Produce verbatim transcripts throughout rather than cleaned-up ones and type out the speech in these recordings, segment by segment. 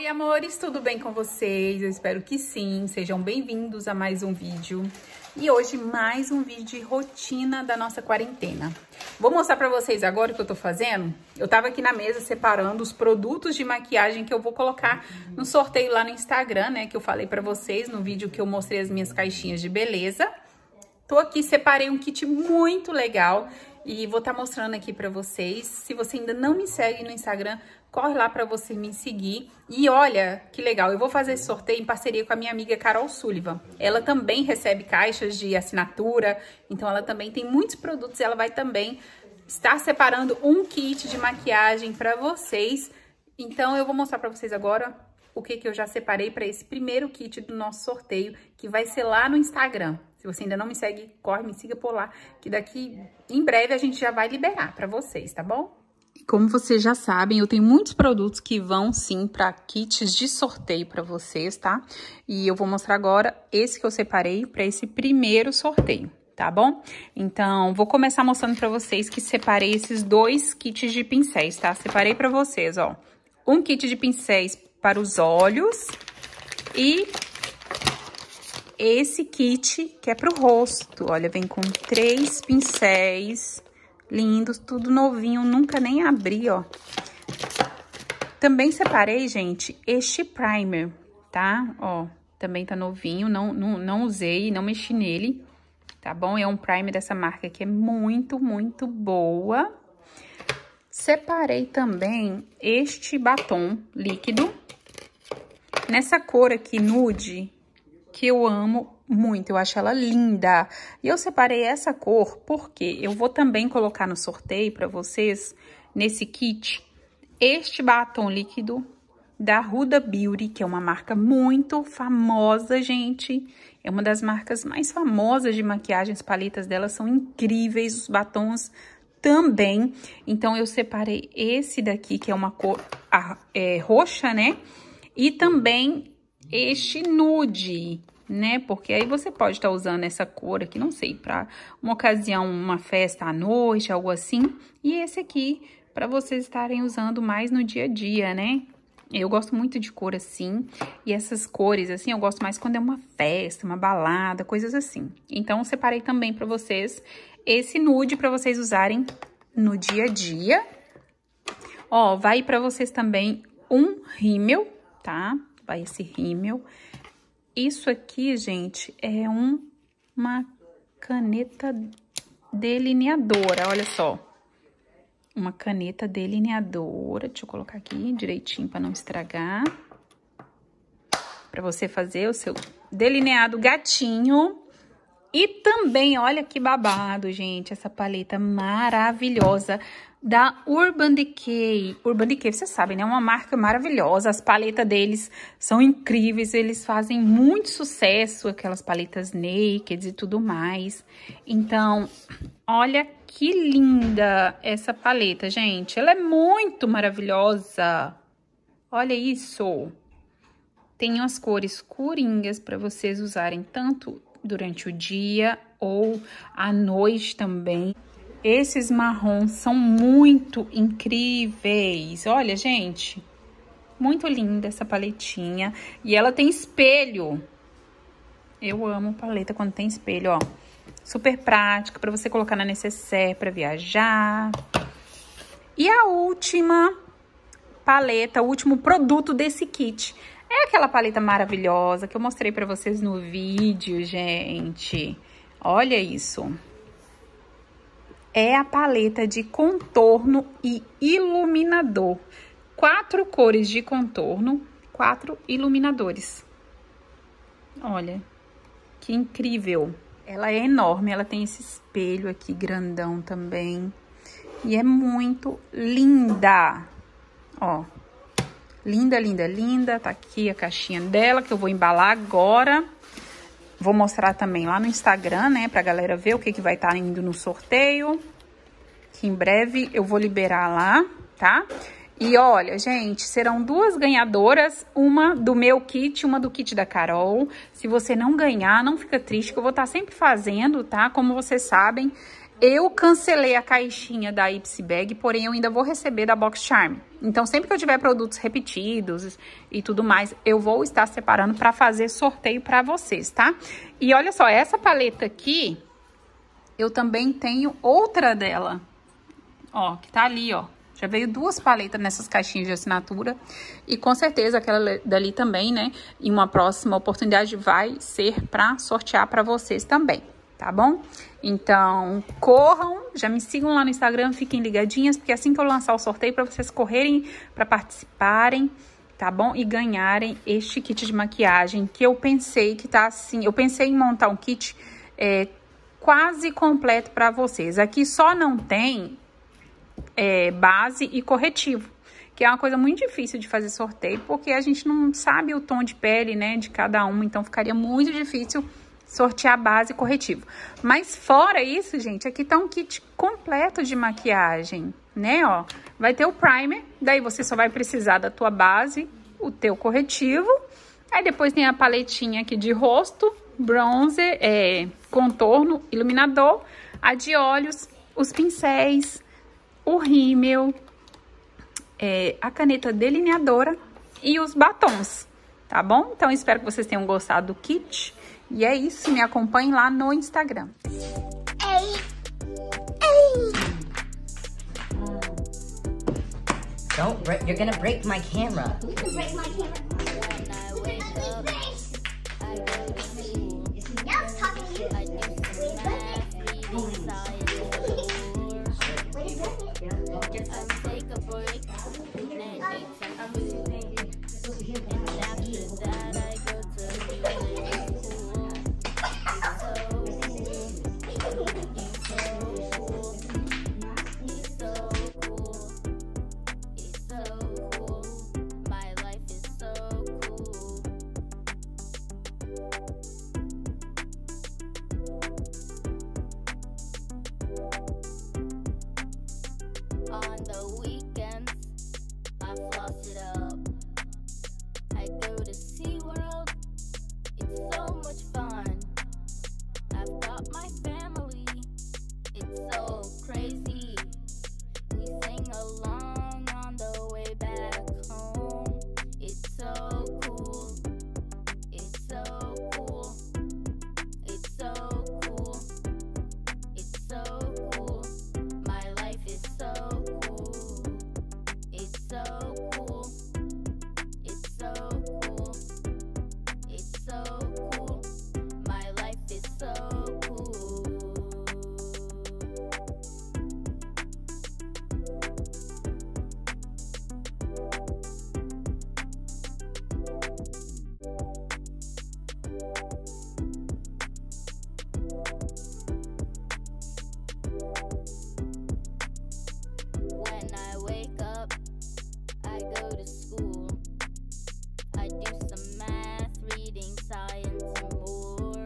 Oi, amores, tudo bem com vocês? Eu espero que sim. Sejam bem-vindos a mais um vídeo. E hoje, mais um vídeo de rotina da nossa quarentena. Vou mostrar pra vocês agora o que eu tô fazendo. Eu tava aqui na mesa separando os produtos de maquiagem que eu vou colocar no sorteio lá no Instagram, né? Que eu falei pra vocês no vídeo que eu mostrei as minhas caixinhas de beleza. Tô aqui, separei um kit muito legal e vou estar mostrando aqui pra vocês. Se você ainda não me segue no Instagram, corre lá pra você me seguir. E olha que legal, eu vou fazer esse sorteio em parceria com a minha amiga Carol Sullivan. Ela também recebe caixas de assinatura, então ela também tem muitos produtos e ela vai também estar separando um kit de maquiagem pra vocês. Então eu vou mostrar pra vocês agora o que que eu já separei pra esse primeiro kit do nosso sorteio, que vai ser lá no Instagram. Se você ainda não me segue, corre, me siga por lá, que daqui em breve a gente já vai liberar pra vocês, tá bom? Como vocês já sabem, eu tenho muitos produtos que vão sim para kits de sorteio para vocês, tá? E eu vou mostrar agora esse que eu separei para esse primeiro sorteio, tá bom? Então, vou começar mostrando para vocês que separei esses dois kits de pincéis, tá? Separei para vocês, ó, um kit de pincéis para os olhos e esse kit que é para o rosto. Olha, vem com três pincéis lindos, tudo novinho, nunca nem abri, ó. Também separei, gente, este primer, tá? Ó, também tá novinho, não, não, não usei, não mexi nele, tá bom? É um primer dessa marca que é muito, muito boa. Separei também este batom líquido, nessa cor aqui, nude, que eu amo muito, eu acho ela linda. E eu separei essa cor porque eu vou também colocar no sorteio para vocês, nesse kit, este batom líquido da Huda Beauty, que é uma marca muito famosa, gente. É uma das marcas mais famosas de maquiagem, as paletas delas são incríveis, os batons também. Então, eu separei esse daqui, que é uma cor é, roxa, né? E também este nude, né? Porque aí você pode estar usando essa cor aqui, não sei, para uma ocasião, uma festa à noite, algo assim. E esse aqui, para vocês estarem usando mais no dia a dia, né? Eu gosto muito de cor assim. E essas cores, assim, eu gosto mais quando é uma festa, uma balada, coisas assim. Então, eu separei também para vocês esse nude para vocês usarem no dia a dia. Ó, vai para vocês também um rímel, tá? Vai esse rímel. Isso aqui, gente, é um, uma caneta delineadora, olha só. Uma caneta delineadora, deixa eu colocar aqui direitinho para não estragar. Para você fazer o seu delineado gatinho. E também, olha que babado, gente, essa paleta maravilhosa da Urban Decay. Urban Decay, vocês sabem, né? É uma marca maravilhosa. As paletas deles são incríveis. Eles fazem muito sucesso, aquelas paletas naked e tudo mais. Então, olha que linda essa paleta, gente. Ela é muito maravilhosa. Olha isso. Tem umas cores coringas para vocês usarem tanto durante o dia ou à noite também. Esses marrons são muito incríveis. Olha, gente, muito linda essa paletinha. E ela tem espelho. Eu amo paleta quando tem espelho, ó. Super prática para você colocar na necessaire para viajar. E a última paleta, o último produto desse kit é aquela paleta maravilhosa que eu mostrei para vocês no vídeo, gente. Olha isso. É a paleta de contorno e iluminador. Quatro cores de contorno, quatro iluminadores. Olha, que incrível. Ela é enorme, ela tem esse espelho aqui grandão também. E é muito linda. Ó, linda, linda, linda. Tá aqui a caixinha dela que eu vou embalar agora. Vou mostrar também lá no Instagram, né, pra galera ver o que que vai estar indo no sorteio. Que em breve eu vou liberar lá, tá? E olha, gente, serão duas ganhadoras, uma do meu kit, uma do kit da Carol. Se você não ganhar, não fica triste, que eu vou estar sempre fazendo, tá? Como vocês sabem, Eu cancelei a caixinha da Ipsy Bag, porém eu ainda vou receber da Box Charm. Então, sempre que eu tiver produtos repetidos e tudo mais, eu vou estar separando para fazer sorteio para vocês, tá? E olha só, essa paleta aqui, eu também tenho outra dela, ó, que tá ali, ó. Já veio duas paletas nessas caixinhas de assinatura. E com certeza aquela dali também, né? Em uma próxima oportunidade vai ser para sortear para vocês também, tá bom? Então, corram, já me sigam lá no Instagram, fiquem ligadinhas, porque assim que eu lançar o sorteio, para vocês correrem, para participarem, tá bom? E ganharem este kit de maquiagem, que eu pensei que tá assim, eu pensei em montar um kit é, quase completo para vocês. Aqui só não tem é, base e corretivo, que é uma coisa muito difícil de fazer sorteio, porque a gente não sabe o tom de pele, né, de cada um, então ficaria muito difícil sortear base e corretivo. Mas fora isso, gente, aqui tá um kit completo de maquiagem, né, ó. Vai ter o primer, daí você só vai precisar da tua base, o teu corretivo. Aí depois tem a paletinha aqui de rosto, bronzer, é, contorno, iluminador, a de olhos, os pincéis, o rímel, é, a caneta delineadora e os batons, tá bom? Então, espero que vocês tenham gostado do kit. E é isso, me acompanhem lá no Instagram. Ei, ei. Don't break, you're gonna break my camera. You can break my camera. On the weekends, I floss it up. I go to SeaWorld, it's so much fun. I've got my family, it's so crazy. We sing along on the way back home. It's so cool, it's so cool, it's so cool, it's so cool. My life is so cool. It's so cool. It's so cool. It's so cool. My life is so cool. When I wake up, I go to school. I do some math, reading, science, and more.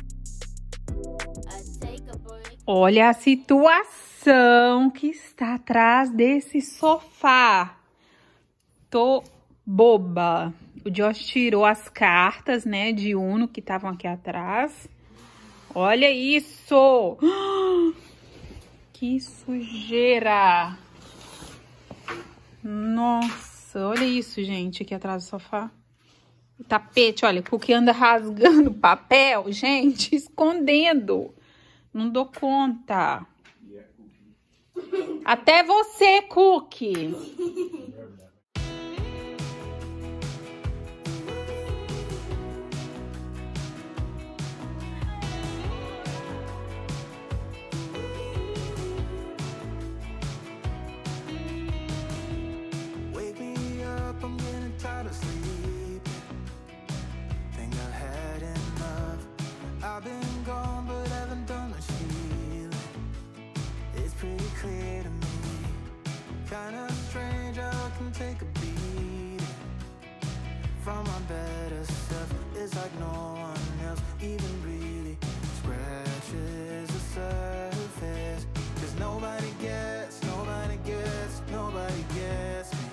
I take a break. olha a situação que está atrás desse sofá. Tô boba. O Josh tirou as cartas, né, de Uno que estavam aqui atrás. Olha isso! Que sujeira! Nossa, olha isso, gente, aqui atrás do sofá. O tapete, olha, o que anda rasgando papel, gente, escondendo. Não dou conta. Até você, Cookie. I've been gone, but haven't done much healing. It's pretty clear to me. Kinda strange how I can take a beat from my better self. It's like no one else even really scratches the surface. Cause nobody gets, nobody gets, nobody gets me.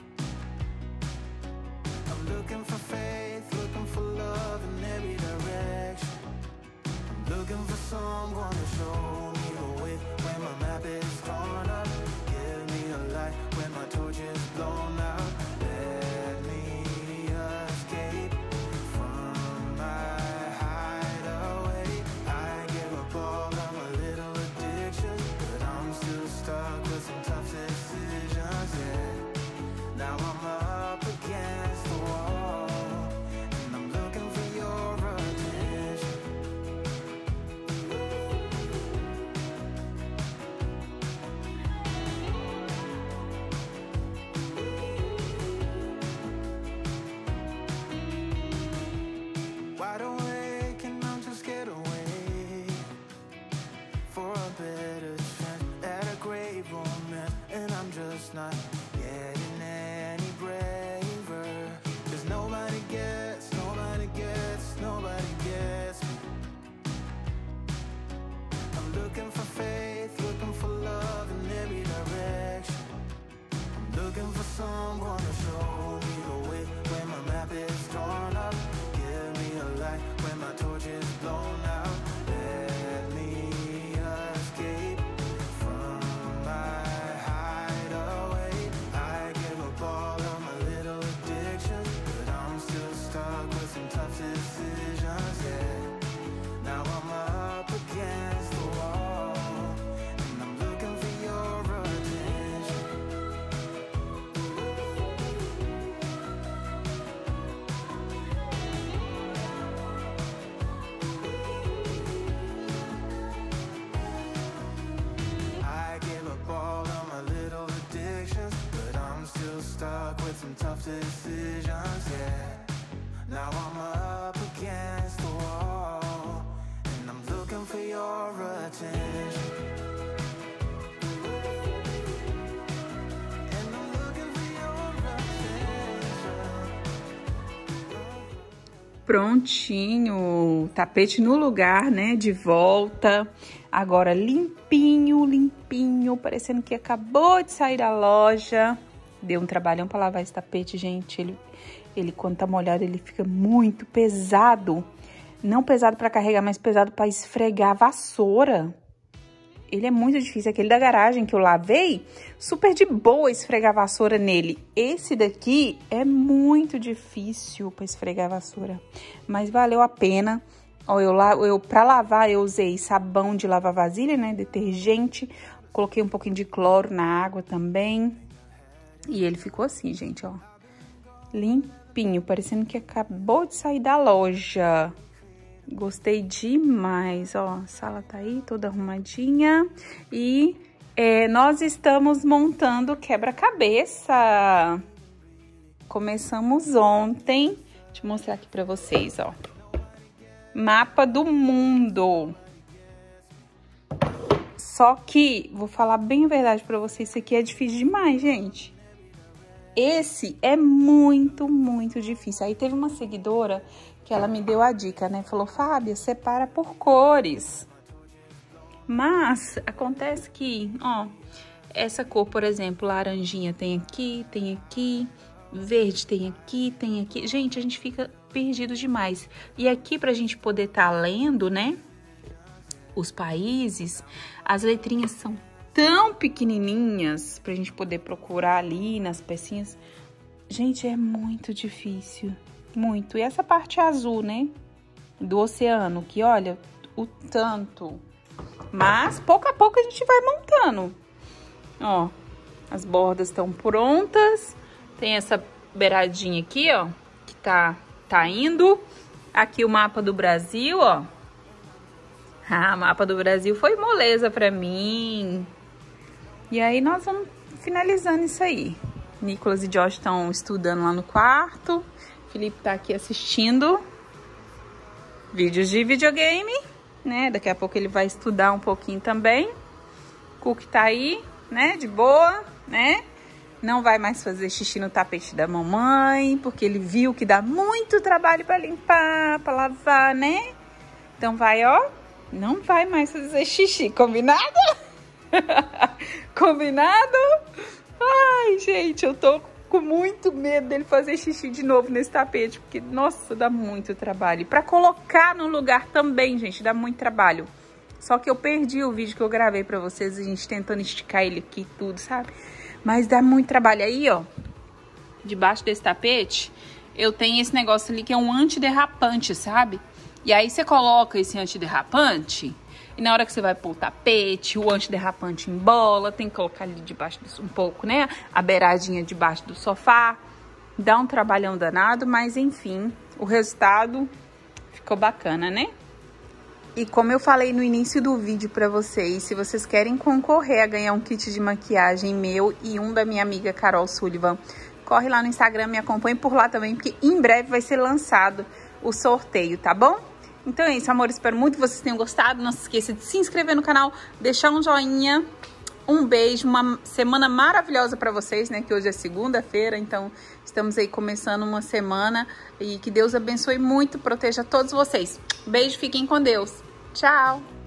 I'm looking for faith, looking for love in every direction. Looking for someone to show me the way. my map is torn up. Give me a light when my torch is blown out. Let me escape from my hideaway. I give up all of my little addictions, but I'm still stuck with some tough decisions, yeah. Now I'm up against the wall, and I'm looking for your attention. Wide awake and I'm just scared away for a better chance at a great romance, and I'm just not getting any braver. 'Cause nobody gets, nobody gets, nobody gets me. I'm looking for faith, looking for love in every direction. I'm looking for someone to show me the way when my map is torn up. Give me a light when my torch is blown out. Let me escape from my hideaway. I give up all of my little addictions, but I'm still stuck with some tough decisions, yeah. Now I'm up against the wall, and I'm looking for your attention. I give up all of my little addictions, but I'm still stuck with some tough decisions, yeah. Now I'm up against the wall, and I'm looking for your attention. And I'm looking for your attention. Prontinho, tapete no lugar, né, de volta, agora limpinho, limpinho, parecendo que acabou de sair da loja. Deu um trabalhão pra lavar esse tapete, gente, ele, ele quando tá molhado, ele fica muito pesado, não pesado pra carregar, mas pesado pra esfregar a vassoura. Ele é muito difícil, aquele da garagem que eu lavei, super de boa esfregar a vassoura nele. Esse daqui é muito difícil para esfregar a vassoura, mas valeu a pena. Ó, eu, eu para lavar eu usei sabão de lavar vasilha, né, detergente, coloquei um pouquinho de cloro na água também. E ele ficou assim, gente, ó, limpinho, parecendo que acabou de sair da loja. Gostei demais, ó, a sala tá aí toda arrumadinha e é, nós estamos montando quebra-cabeça. Começamos ontem, deixa eu mostrar aqui pra vocês, ó, mapa do mundo. Só que, vou falar bem a verdade pra vocês, isso aqui é difícil demais, gente. Esse é muito, muito difícil. Aí teve uma seguidora que ela me deu a dica, né? Falou, Fábia, separa por cores. Mas acontece que, ó, essa cor, por exemplo, laranjinha tem aqui, tem aqui, verde tem aqui, tem aqui. Gente, a gente fica perdido demais. E aqui pra gente poder estar lendo, né, os países, as letrinhas são tão pequenininhas pra gente poder procurar ali nas pecinhas. Gente, é muito difícil, muito. E essa parte azul, né, do oceano, que olha o tanto. Mas pouco a pouco a gente vai montando. Ó, as bordas estão prontas. Tem essa beiradinha aqui, ó, que tá, tá indo. Aqui o mapa do Brasil, ó. Ah, mapa do Brasil foi moleza pra mim. E aí nós vamos finalizando isso aí. Nicolas e Josh estão estudando lá no quarto. Felipe tá aqui assistindo vídeos de videogame, né? Daqui a pouco ele vai estudar um pouquinho também. Cook tá aí, né? De boa, né? Não vai mais fazer xixi no tapete da mamãe, porque ele viu que dá muito trabalho pra limpar, pra lavar, né? Então vai, ó, não vai mais fazer xixi, combinado? Combinado? Ai, gente, eu tô com muito medo dele fazer xixi de novo nesse tapete, porque, nossa, dá muito trabalho. E pra colocar no lugar também, gente, dá muito trabalho. Só que eu perdi o vídeo que eu gravei pra vocês, a gente tentando esticar ele aqui e tudo, sabe? Mas dá muito trabalho. Aí, ó, debaixo desse tapete, eu tenho esse negócio ali que é um antiderrapante, sabe? E aí você coloca esse antiderrapante e na hora que você vai pôr o tapete, o antiderrapante embola, tem que colocar ali debaixo do, um pouco, né? A beiradinha debaixo do sofá. Dá um trabalhão danado, mas enfim, o resultado ficou bacana, né? E como eu falei no início do vídeo pra vocês, se vocês querem concorrer a ganhar um kit de maquiagem meu e um da minha amiga Carol Sullivan, corre lá no Instagram, me acompanhe por lá também, porque em breve vai ser lançado o sorteio, tá bom? Então é isso, amor, espero muito que vocês tenham gostado. Não se esqueça de se inscrever no canal, deixar um joinha, um beijo, uma semana maravilhosa pra vocês, né? Que hoje é segunda-feira, então estamos aí começando uma semana e que Deus abençoe muito, proteja todos vocês. Beijo, fiquem com Deus. Tchau!